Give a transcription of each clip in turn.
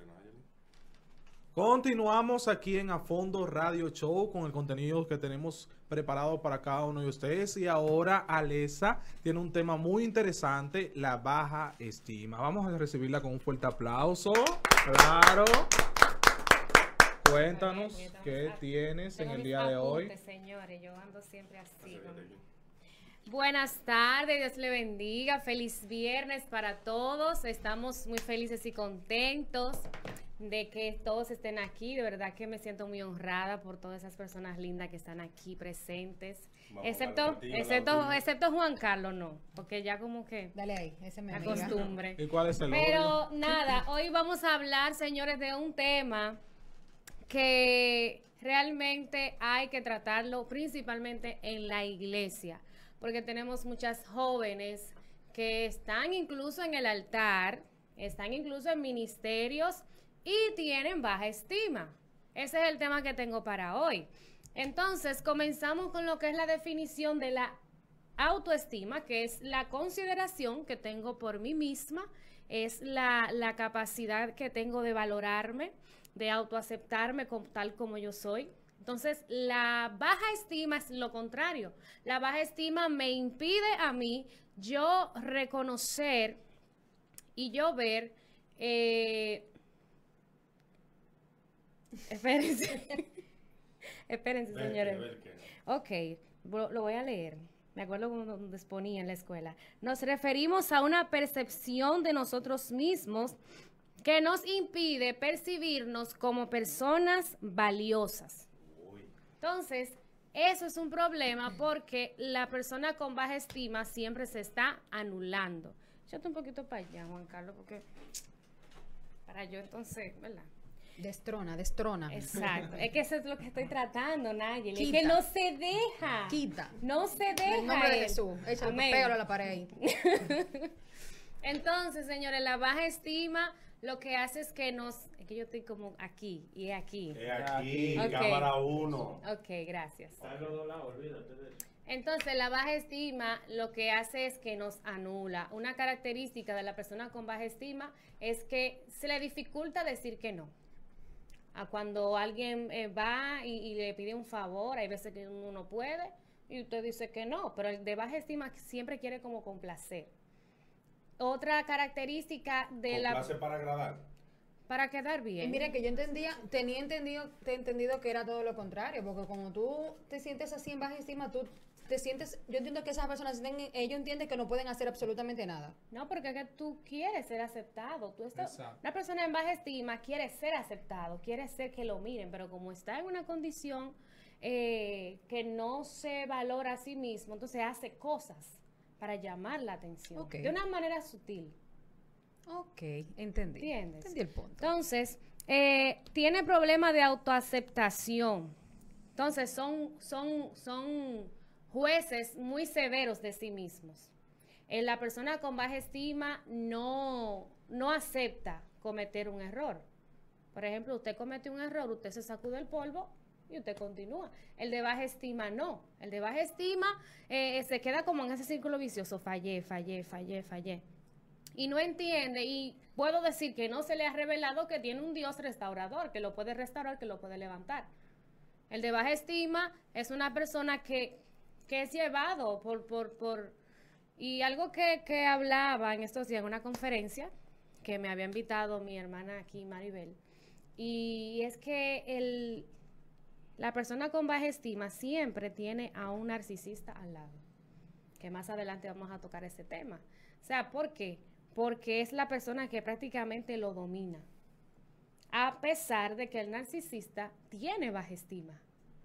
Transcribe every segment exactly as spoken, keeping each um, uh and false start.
Continuamos aquí en A Fondo Radio Show con el contenido que tenemos preparado para cada uno de ustedes. Y ahora Alessa tiene un tema muy interesante, la baja estima. Vamos a recibirla con un fuerte aplauso. Claro. Cuéntanos qué tienes en el día de hoy. Señores, yo ando siempre así. Buenas tardes, Dios le bendiga. Feliz viernes para todos. Estamos muy felices y contentos de que todos estén aquí. De verdad que me siento muy honrada por todas esas personas lindas que están aquí presentes. Vamos, excepto, excepto, excepto Juan Carlos, no, porque ya como que dale ahí, ese me la costumbre. ¿Y cuál es el Pero odio? Nada, hoy vamos a hablar, señores, de un tema que realmente hay que tratarlo principalmente en la iglesia, porque tenemos muchas jóvenes que están incluso en el altar, están incluso en ministerios y tienen baja estima. Ese es el tema que tengo para hoy. Entonces, comenzamos con lo que es la definición de la autoestima, que es la consideración que tengo por mí misma, es la, la capacidad que tengo de valorarme, de autoaceptarme como, tal como yo soy. Entonces, la baja estima es lo contrario. La baja estima me impide a mí yo reconocer y yo ver... Eh, espérense. Espérense, señores. Ok, lo voy a leer. Me acuerdo cuando les ponía en la escuela. Nos referimos a una percepción de nosotros mismos que nos impide percibirnos como personas valiosas. Entonces, eso es un problema porque la persona con baja estima siempre se está anulando. Échate un poquito para allá, Juan Carlos, porque para yo entonces, ¿verdad? Destrona, destrona. Exacto. Es que eso es lo que estoy tratando, Nayeli. Es que no se deja. Quita. No se deja. En el nombre de Jesús. Échalo, pégalo a la pared ahí. Entonces, señores, la baja estima lo que hace es que nos... Es que yo estoy como aquí y aquí. Es aquí, okay. Cámara uno. Ok, gracias. Entonces, la baja estima lo que hace es que nos anula. Una característica de la persona con baja estima es que se le dificulta decir que no. A cuando alguien eh, va y, y le pide un favor, hay veces que uno no puede y usted dice que no, pero el de baja estima siempre quiere como complacer. Otra característica de la... ¿Complace para agradar? Para quedar bien. Y mira que yo entendía, tenía entendido, te he entendido que era todo lo contrario, porque como tú te sientes así en baja estima, tú te sientes, yo entiendo que esas personas, ellos entienden que no pueden hacer absolutamente nada. No, porque es que tú quieres ser aceptado. Tú estás, una persona en baja estima quiere ser aceptado, quiere ser que lo miren, pero como está en una condición eh, que no se valora a sí mismo, entonces hace cosas para llamar la atención. Okay. De una manera sutil. Ok, entendí. ¿Entiendes? Entendí el punto. Entonces, eh, tiene problemas de autoaceptación. Entonces, son, son, son jueces muy severos de sí mismos. Eh, la persona con baja estima no, no acepta cometer un error. Por ejemplo, usted comete un error, usted se sacude el polvo y usted continúa. El de baja estima no. El de baja estima eh, se queda como en ese círculo vicioso. Fallé, fallé, fallé, fallé. Y no entiende, y puedo decir que no se le ha revelado que tiene un Dios restaurador, que lo puede restaurar, que lo puede levantar. El de baja estima es una persona que, que es llevado por... por, por y algo que, que hablaba en estos días en una conferencia, que me había invitado mi hermana aquí, Maribel, y es que el, la persona con baja estima siempre tiene a un narcisista al lado, que más adelante vamos a tocar ese tema. O sea, ¿por qué? Porque es la persona que prácticamente lo domina, a pesar de que el narcisista tiene baja estima.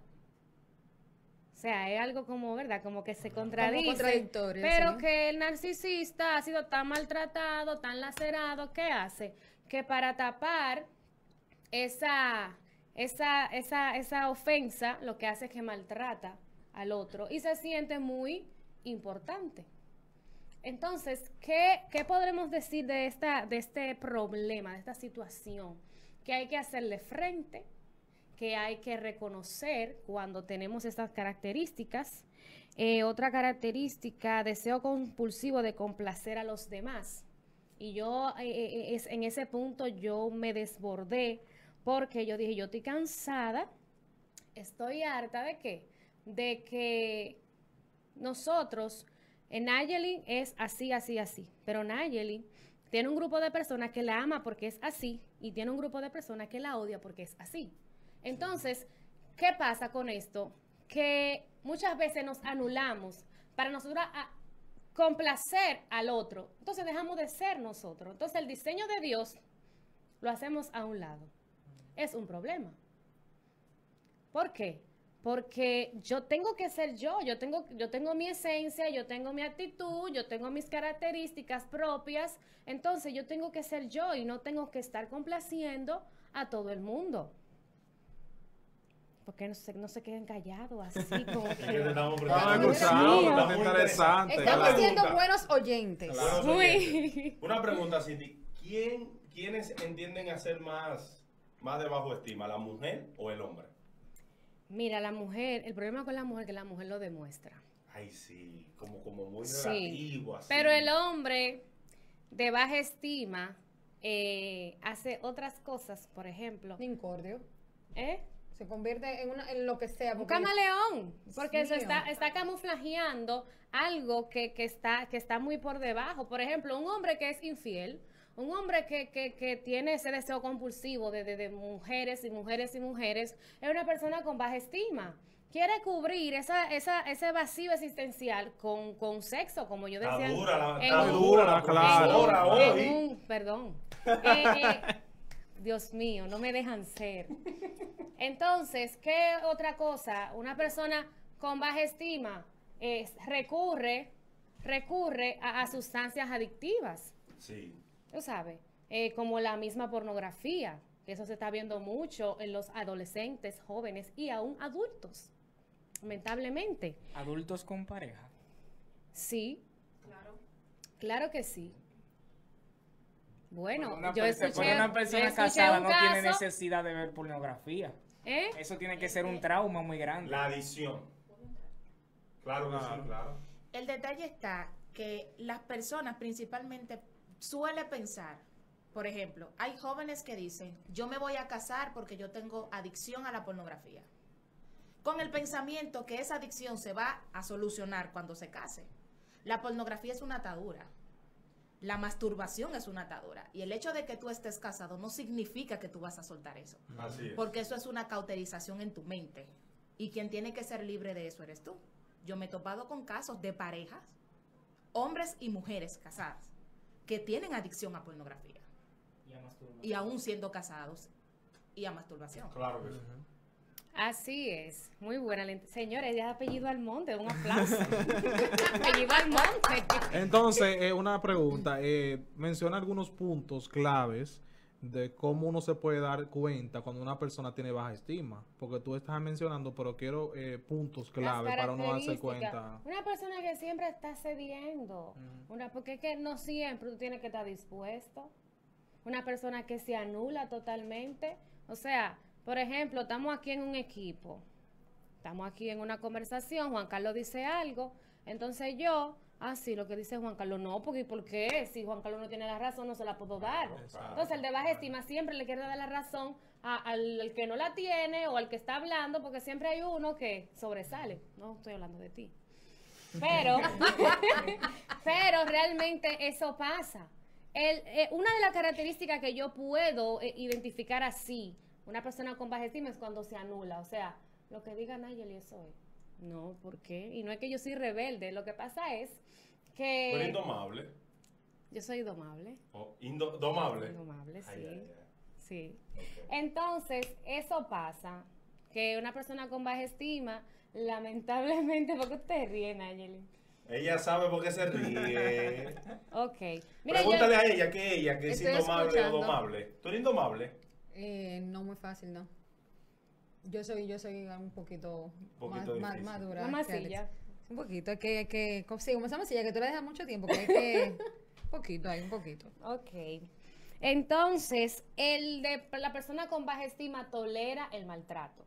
O sea, es algo como, ¿verdad? Como que se contradice, pero ¿sí? Que el narcisista ha sido tan maltratado, tan lacerado, ¿qué hace? Que para tapar esa, esa, esa, esa ofensa, lo que hace es que maltrata al otro y se siente muy importante. Entonces, ¿qué, qué podremos decir de, esta, de este problema, de esta situación? Que hay que hacerle frente, que hay que reconocer cuando tenemos estas características. Eh, otra característica, deseo compulsivo de complacer a los demás. Y yo, eh, eh, es, en ese punto, yo me desbordé porque yo dije, yo estoy cansada, estoy harta de qué, de que nosotros, en Nayeli es así, así, así, pero Nayeli tiene un grupo de personas que la ama porque es así y tiene un grupo de personas que la odia porque es así. Entonces, ¿qué pasa con esto? Que muchas veces nos anulamos para nosotros a complacer al otro. Entonces dejamos de ser nosotros. Entonces el diseño de Dios lo hacemos a un lado. Es un problema. ¿Por qué? Porque yo tengo que ser yo, yo tengo, yo tengo mi esencia, yo tengo mi actitud, yo tengo mis características propias, entonces yo tengo que ser yo y no tengo que estar complaciendo a todo el mundo. Porque no se, no se queden callados así como Es que te que... estamos Estamos preguntando. escuchando, mío. está muy interesante. Estamos Claro. siendo Pregunta. buenos oyentes. Buenos Muy. oyentes. Una pregunta, Cindy. ¿Quién, ¿Quiénes entienden a ser más, más de bajo estima, la mujer o el hombre? Mira, la mujer, el problema con la mujer es que la mujer lo demuestra. Ay, sí, como, como muy Sí. relativo, así. Pero el hombre de baja estima eh, hace otras cosas, por ejemplo. Incordio. ¿Eh? Se convierte en, una, en lo que sea. Un porque- camaleón, porque Dios eso está, mío. está camuflajeando algo que, que, está, que está muy por debajo. Por ejemplo, un hombre que es infiel, un hombre que, que, que tiene ese deseo compulsivo de, de, de mujeres y mujeres y mujeres, es una persona con baja estima. Quiere cubrir esa, esa, ese vacío existencial con, con sexo, como yo Está decía. dura la, en está un- dura la claro. profesora en hoy. un- perdón. Eh, eh, Dios mío, no me dejan ser. Entonces, ¿qué otra cosa? Una persona con baja estima eh, recurre, recurre a, a sustancias adictivas, Sí. tú sabes, eh, como la misma pornografía. Eso se está viendo mucho en los adolescentes, jóvenes y aún adultos, lamentablemente. Adultos con pareja. Sí. Claro. Claro que sí. Bueno, Porque una yo perso- escuché, porque una yo persona escuché casada un no tiene caso, necesidad de ver pornografía. ¿eh? Eso tiene que ser un trauma muy grande. La adicción. Claro que sí, claro. El detalle está que las personas principalmente suelen pensar, por ejemplo, hay jóvenes que dicen, yo me voy a casar porque yo tengo adicción a la pornografía. Con el pensamiento que esa adicción se va a solucionar cuando se case. La pornografía es una atadura. La masturbación es una atadura. Y el hecho de que tú estés casado no significa que tú vas a soltar eso. Así es. Porque eso es una cauterización en tu mente. Y quien tiene que ser libre de eso eres tú. Yo me he topado con casos de parejas, hombres y mujeres casadas, que tienen adicción a pornografía. Y a masturbar. Y aún siendo casados y a masturbación. Claro que sí. Así es, muy buena. la int- Señores, ya apellido Almonte, un aplauso. Apellido Almonte. Entonces, eh, una pregunta. Eh, menciona algunos puntos claves de cómo uno se puede dar cuenta cuando una persona tiene baja estima. Porque tú estás mencionando, pero quiero eh, puntos claves Las para uno darse características. cuenta. Una persona que siempre está cediendo. Una, porque es que no siempre tú tienes que estar dispuesto. Una persona que se anula totalmente. O sea, por ejemplo, estamos aquí en un equipo. Estamos aquí en una conversación. Juan Carlos dice algo. Entonces yo, ah, sí, lo que dice Juan Carlos, no, porque ¿por qué? Si Juan Carlos no tiene la razón, no se la puedo dar. Claro, Entonces el de baja claro. estima siempre le quiere dar la razón a- al, al que no la tiene o al que está hablando, porque siempre hay uno que sobresale. No estoy hablando de ti. Pero, pero realmente eso pasa. El, eh, una de las características que yo puedo eh, identificar así, una persona con baja estima, es cuando se anula. O sea, lo que diga Nayeli, eso es. No, ¿por qué? Y no es que yo soy rebelde. Lo que pasa es que... Pero indomable. Yo soy domable. O indo- domable. Domable, sí. Ay, ay, ay. Sí. Ok. Entonces, eso pasa, que una persona con baja estima, lamentablemente, ¿por qué usted ríe, Nayeli? Ella sabe por qué se ríe. Ok. Mira, Pregúntale yo, a ella que ella, que es Estoy indomable escuchando. o domable. ¿Tú eres indomable? Eh, no muy fácil, ¿no? Yo soy, yo soy un poquito, Poquito más, más, difícil. más dura. Una que Alex. masilla. Un poquito, es que, que, co- sí, como esa masilla que tú la dejas mucho tiempo, que hay que, un poquito ahí, un poquito. ok. Entonces, el de la persona con baja estima tolera el maltrato.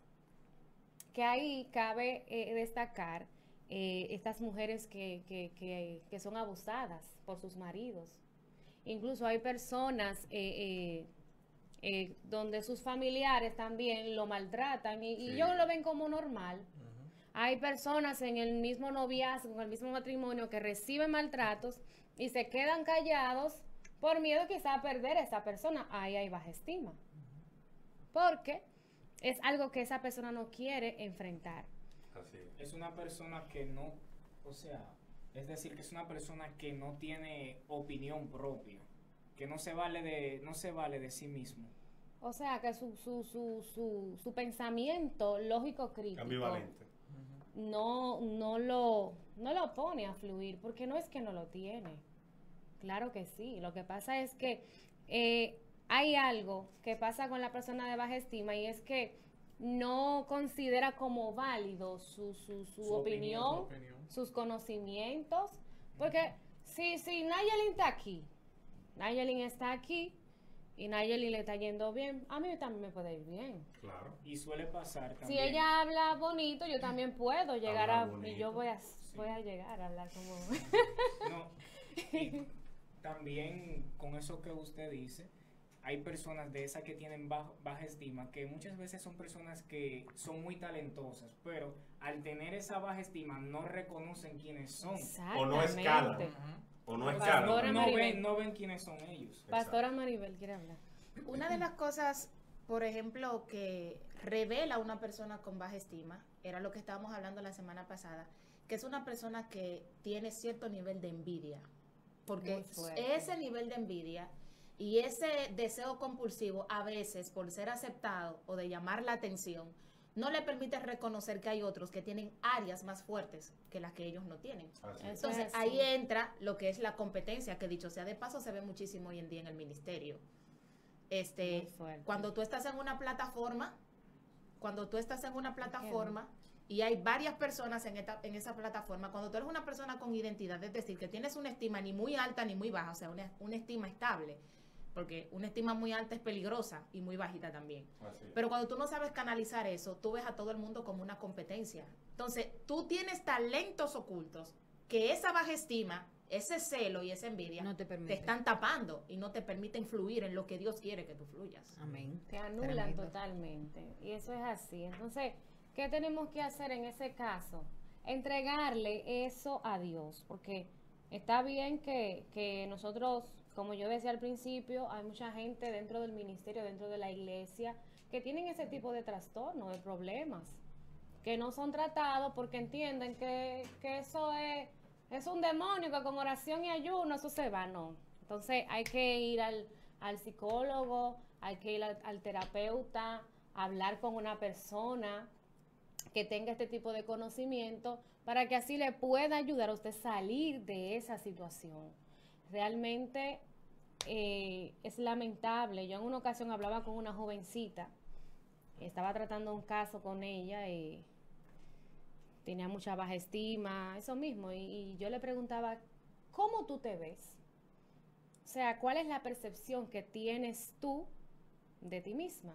Que ahí cabe eh, destacar eh, estas mujeres que, que, que, que son abusadas por sus maridos. Incluso hay personas eh, eh, eh, donde sus familiares también lo maltratan y, y Sí. ellos lo ven como normal. Hay personas en el mismo noviazgo, en el mismo matrimonio que reciben maltratos y se quedan callados por miedo quizá a perder a esa persona. Ahí hay baja estima. Porque es algo que esa persona no quiere enfrentar. Así es. Es una persona que no, o sea, es decir, que es una persona que no tiene opinión propia, que no se vale de, no se vale de sí mismo. O sea, que su, su, su, su, su pensamiento lógico crítico Ambivalente. no, no, lo, no lo pone a fluir, porque no es que no lo tiene. Claro que sí. Lo que pasa es que eh, hay algo que pasa con la persona de baja estima y es que no considera como válido su, su, su, Su opinión, opinión, su opinión. sus conocimientos, porque si, si Nayelin está aquí, Nayelin está aquí y Nayelin le está yendo bien, a mí también me puede ir bien. Claro. Y suele pasar Si también. ella habla bonito, yo también puedo llegar Habla a... Y bonito. yo voy a, voy a llegar a hablar como... No, y también con eso que usted dice, hay personas de esas que tienen bajo- baja estima, que muchas veces son personas que son muy talentosas, pero al tener esa baja estima no reconocen quiénes son. O no escalan. Exactamente. O no Pastora escalan. No Maribel. ven, no ven quiénes son ellos. Pastora Maribel quiere hablar. Una de las cosas, por ejemplo, que revela una persona con baja estima, era lo que estábamos hablando la semana pasada, que es una persona que tiene cierto nivel de envidia. Porque Muy fuerte. ese nivel de envidia y ese deseo compulsivo, a veces, por ser aceptado o de llamar la atención, no le permite reconocer que hay otros que tienen áreas más fuertes que las que ellos no tienen. Así es. Eso es Entonces así. ahí entra lo que es la competencia, que dicho sea de paso se ve muchísimo hoy en día en el ministerio. Este, Muy fuerte. cuando tú estás en una plataforma, cuando tú estás en una plataforma y hay varias personas en, esta, en esa plataforma, cuando tú eres una persona con identidad, es decir, que tienes una estima ni muy alta ni muy baja, o sea, una, una estima estable, porque una estima muy alta es peligrosa y muy bajita también. Así es. Pero cuando tú no sabes canalizar eso, tú ves a todo el mundo como una competencia. Entonces, tú tienes talentos ocultos que esa baja estima, ese celo y esa envidia No te permite. están tapando y no te permiten fluir en lo que Dios quiere que tú fluyas. Amén. Te anulan Tremendo. totalmente. Y eso es así. Entonces, ¿qué tenemos que hacer en ese caso? Entregarle eso a Dios. Porque está bien que, que nosotros, como yo decía al principio, hay mucha gente dentro del ministerio, dentro de la iglesia, que tienen ese tipo de trastornos, de problemas, que no son tratados porque entienden que, que eso es, es un demonio, que con oración y ayuno eso se va, no. Entonces hay que ir al, al psicólogo, hay que ir al, al terapeuta, hablar con una persona que tenga este tipo de conocimiento para que así le pueda ayudar a usted salir de esa situación. Realmente eh, es lamentable. Yo en una ocasión hablaba con una jovencita, estaba tratando un caso con ella y tenía mucha baja estima, eso mismo, y, y yo le preguntaba, ¿cómo tú te ves? O sea, ¿cuál es la percepción que tienes tú de ti misma?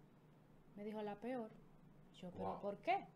Me dijo, la peor. Yo, ¿pero Wow. por qué?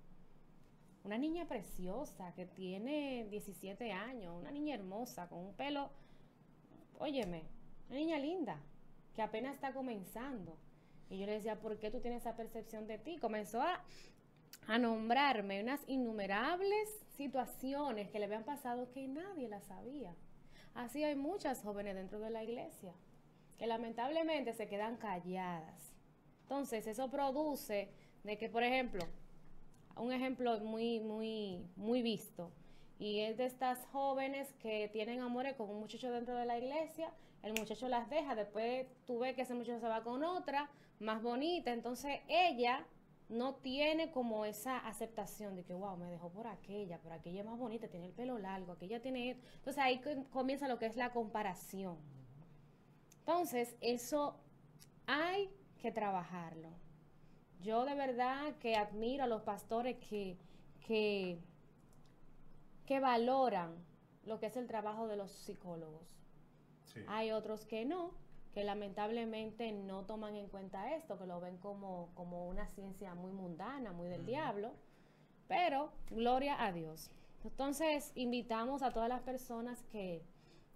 Una niña preciosa que tiene diecisiete años, una niña hermosa, con un pelo, óyeme, una niña linda, que apenas está comenzando. Y yo le decía, ¿por qué tú tienes esa percepción de ti? Comenzó a, a nombrarme unas innumerables situaciones que le habían pasado que nadie las sabía. Así hay muchas jóvenes dentro de la iglesia que lamentablemente se quedan calladas. Entonces, eso produce de que, por ejemplo, un ejemplo muy, muy, muy visto, y es de estas jóvenes que tienen amores con un muchacho dentro de la iglesia, el muchacho las deja, después tú ves que ese muchacho se va con otra, más bonita, entonces ella no tiene como esa aceptación de que, wow, me dejó por aquella, pero aquella es más bonita, tiene el pelo largo, aquella tiene... Entonces ahí co- comienza lo que es la comparación. Entonces, eso hay que trabajarlo. Yo de verdad que admiro a los pastores que, que, que valoran lo que es el trabajo de los psicólogos. Sí. Hay otros que no, que lamentablemente no toman en cuenta esto, que lo ven como, como una ciencia muy mundana, muy del diablo, pero gloria a Dios. Entonces, invitamos a todas las personas que,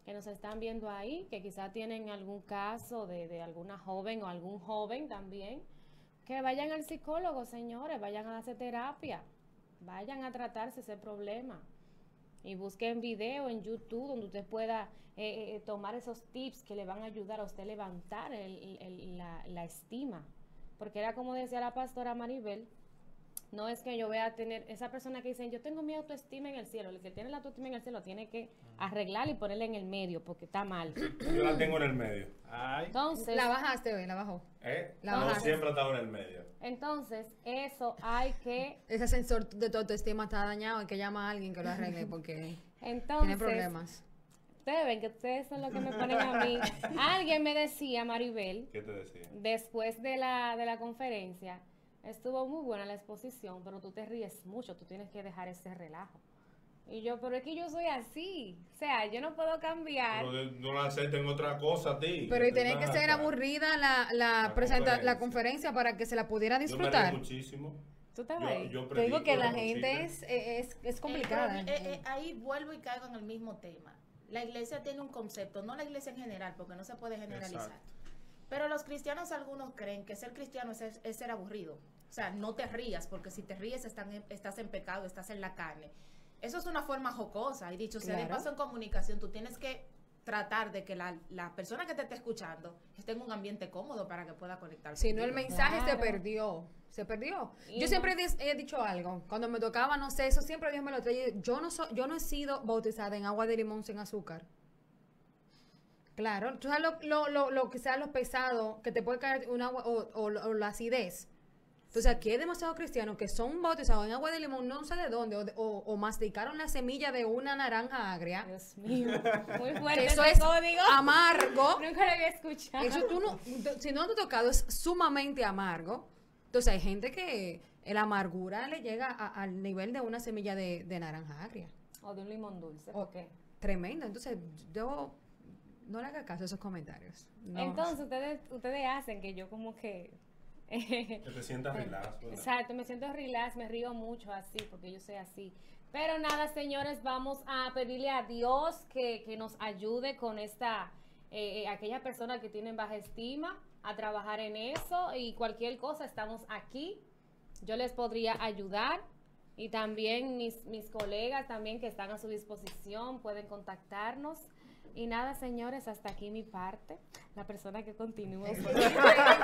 que nos están viendo ahí, que quizá tienen algún caso de, de alguna joven o algún joven también, que vayan al psicólogo, señores, vayan a hacer terapia, vayan a tratarse ese problema. Y busquen video en YouTube donde usted pueda eh, eh, tomar esos tips que le van a ayudar a usted a levantar el, el, la, la estima. Porque era como decía la pastora Maribel, no es que yo voy a tener, esa persona que dice, yo tengo mi autoestima en el cielo, el que tiene la autoestima en el cielo tiene que arreglar y ponerla en el medio porque está mal. Yo la tengo en el medio. Ay. Entonces, La bajaste hoy, la bajó. ¿Eh? La no, bajaste. siempre he estado en el medio. entonces eso hay que, Ese sensor de tu autoestima está dañado, hay que llamar a alguien que lo arregle porque entonces, tiene problemas. ustedes ven que ustedes son los que me ponen a mí. Alguien me decía, Maribel, ¿Qué te decía? después de la, de la conferencia, estuvo muy buena la exposición, pero tú te ríes mucho, tú tienes que dejar ese relajo. Y yo, pero es que yo soy así, o sea, yo no puedo cambiar. Pero no la acepten otra cosa a ti. Pero y Te tenía que pasa. ser aburrida la, la, La presenta- conferencia. la conferencia para que se la pudiera Yo me disfrutar. río muchísimo. ¿Tú estás Yo, ahí? yo Te digo que predico la como gente chile. es, es, es El complicada. proble- eh, eh, ahí vuelvo y caigo en el mismo tema. La iglesia tiene un concepto, no la iglesia en general, porque no se puede generalizar. Exacto. Pero los cristianos, algunos creen que ser cristiano es, es ser aburrido. O sea, no te rías, porque si te ríes están en- estás en pecado, estás en la carne. Eso es una forma jocosa. Y dicho sea de Claro. paso, en comunicación, tú tienes que tratar de que la, la persona que te esté escuchando esté en un ambiente cómodo para que pueda conectar Si no, el contigo. mensaje se Claro. perdió. Se perdió. Y Yo no- siempre he dis- he dicho algo. Cuando me tocaba, no sé, eso siempre Dios me lo trae. Yo no, so- yo no he sido bautizada en agua de limón sin azúcar. Claro, tú sabes lo, lo, lo, lo que sea lo pesado, que te puede caer un agua o, o, o la acidez. Entonces aquí hay demasiados cristianos que son bautizados en agua de limón, no sé de dónde, o, de- o, o masticaron la semilla de una naranja agria. Dios mío, muy Que fuerte eso ese es código. amargo. Nunca lo había escuchado. Eso tú no, si no te ha tocado, es sumamente amargo. Entonces hay gente que la amargura le llega a- al nivel de una semilla de, de naranja agria. O de un limón dulce, O- ¿por qué? Tremendo. Entonces yo no le haga caso a esos comentarios. No. Entonces ustedes, ustedes hacen que yo como que... Que te sientas relax. ¿verdad? Exacto, me siento relax, me río mucho así, porque yo soy así. Pero nada, señores, vamos a pedirle a Dios que, que nos ayude con esta, eh, eh, aquella persona que tienen baja estima, a trabajar en eso y cualquier cosa, estamos aquí. Yo les podría ayudar y también mis, mis colegas también que están a su disposición pueden contactarnos. Y nada, señores, hasta aquí mi parte. La persona que continúa. Es increíble.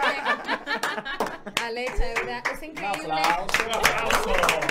Alexa, de verdad, es Un increíble. aplauso. ¡Un aplauso!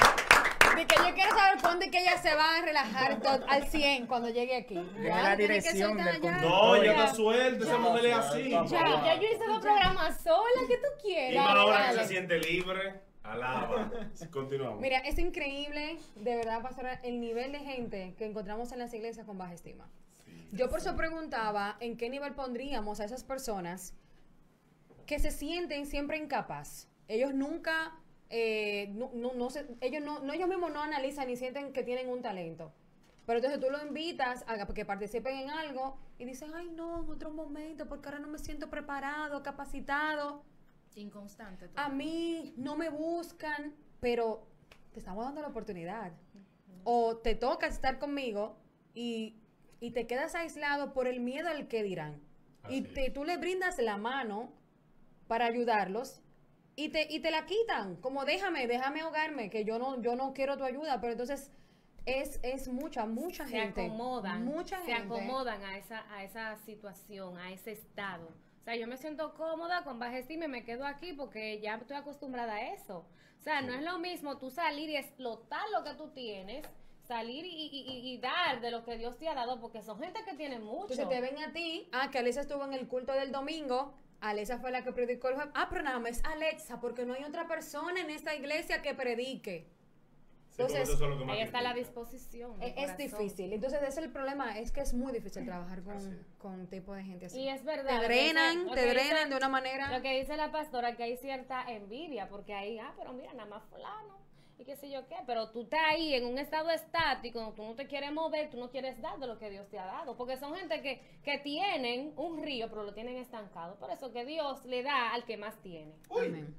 De que yo quiero saber cuándo es que ella se va a relajar to- al cien cuando llegue aquí. Deme Ya, la tiene que dirección soltar del ya. conductor. No, ella Ya. está suelta, esa Ya. mujer es así. Ya. Ya, ya yo hice dos programas sola, ¿qué tú Y quieres? más ahora que dale. se siente libre, alaba. Continuamos. Mira, es increíble, de verdad, pastora, el nivel de gente que encontramos en las iglesias con baja estima. Sí. Yo por eso preguntaba en qué nivel pondríamos a esas personas que se sienten siempre incapaz. Ellos nunca, eh, no, no, no se- ellos no, no, ellos mismos no analizan ni sienten que tienen un talento. Pero entonces tú lo invitas a que participen en algo y dicen, ay no, en otro momento, porque ahora no me siento preparado, capacitado. Inconstante. A mí no me buscan, pero te estamos dando la oportunidad. O te toca estar conmigo y, y te quedas aislado por el miedo al que dirán. Así Y te, es. tú le brindas la mano para ayudarlos y te, y te la quitan. Como déjame, déjame ahogarme, que yo no, yo no quiero tu ayuda. Pero entonces es, es mucha, mucha Se gente. acomodan, Mucha se gente. acomodan a esa, a esa situación, a ese estado. O sea, yo me siento cómoda con baja estima y me quedo aquí porque ya estoy acostumbrada a eso. O sea, no es lo mismo tú salir y explotar lo que tú tienes, salir y, y- y- y dar de lo que Dios te ha dado, porque son gente que tiene mucho. Entonces te ven a ti, ah, que Alexa estuvo en el culto del domingo, Alexa fue la que predicó el jueves, ah, pero nada más es Alexa, porque no hay otra persona en esta iglesia que predique. Sí, porque Entonces, eso es lo que más Ahí está la critica. disposición. de Es, es corazón. difícil, entonces ese es el problema, es que es muy difícil trabajar Así con, es. con un tipo de gente así. Y es verdad. Te lo que drenan, dice- lo te que drenan dice- de una manera... Lo que dice la pastora, que hay cierta envidia, porque ahí, ah, pero mira, nada más fulano, y qué sé yo qué, pero tú estás ahí en un estado estático, tú no te quieres mover, tú no quieres dar de lo que Dios te ha dado, porque son gente que, que tienen un río, pero lo tienen estancado, por eso que Dios le da al que más tiene. Uy, Amén.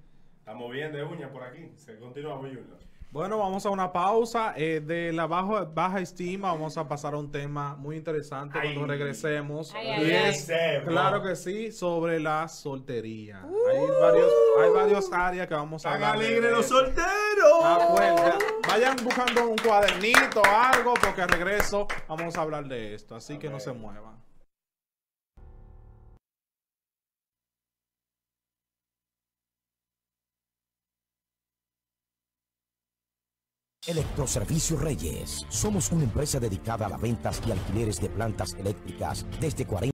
Estamos bien de uña por aquí. Se continúa, Junior. Bueno, vamos a una pausa. Eh, de la bajo, baja estima vamos a pasar a un tema muy interesante Ay. cuando regresemos. Ay, y ay, es, ay. claro que sí, sobre la soltería. Hay varios, hay varios áreas que vamos a ¡Están hablar. de alegres los eso. solteros! Ah, pues, ya. Vayan buscando un cuadernito o algo, porque al regreso vamos a hablar de esto. Así que no se muevan. Electroservicio Reyes. Somos una empresa dedicada a las ventas y alquileres de plantas eléctricas desde cuarenta